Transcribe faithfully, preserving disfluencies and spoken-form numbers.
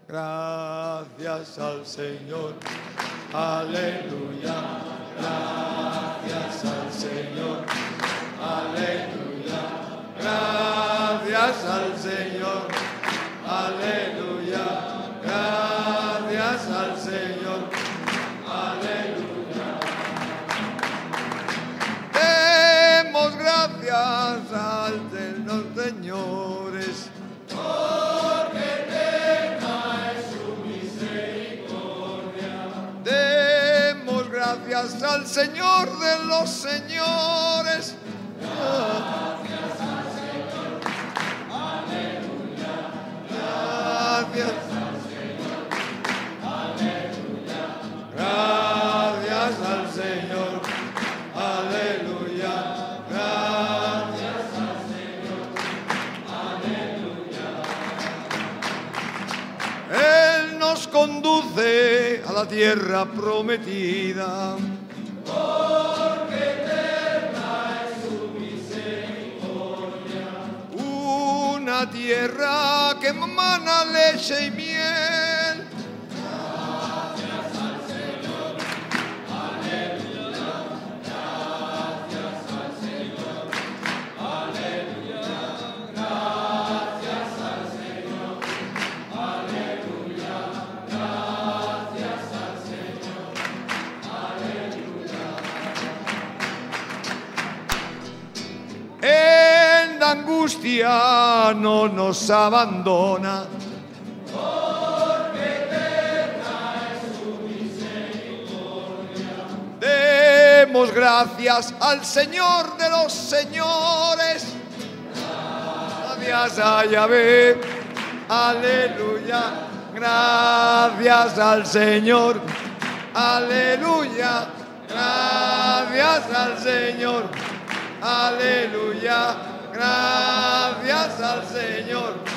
Gracias al Señor. Aleluya. Gracias al Señor. Aleluya. Gracias al Señor. Aleluya. Gracias al Señor. Aleluya. Demos gracias al Señor, señores. Porque eterna es su misericordia. Demos gracias al Señor de los señores. Gracias al Señor. Aleluya. Gracias al Señor. Aleluya. Gracias al Señor. Aleluya. Gracias al Señor. Aleluya. Él nos conduce a la tierra prometida. Una tierra que emana leche y miel. Gracias al Señor. Aleluya. Gracias al Señor. Aleluya. Gracias al Señor. Aleluya. Gracias al Señor. Aleluya. En la angustia no nos abandona, porque eterna es su misericordia. Demos gracias al Señor de los señores. Gracias a Yahvé. Aleluya. Gracias al Señor. Aleluya. Gracias al Señor. Aleluya. Gracias al Señor.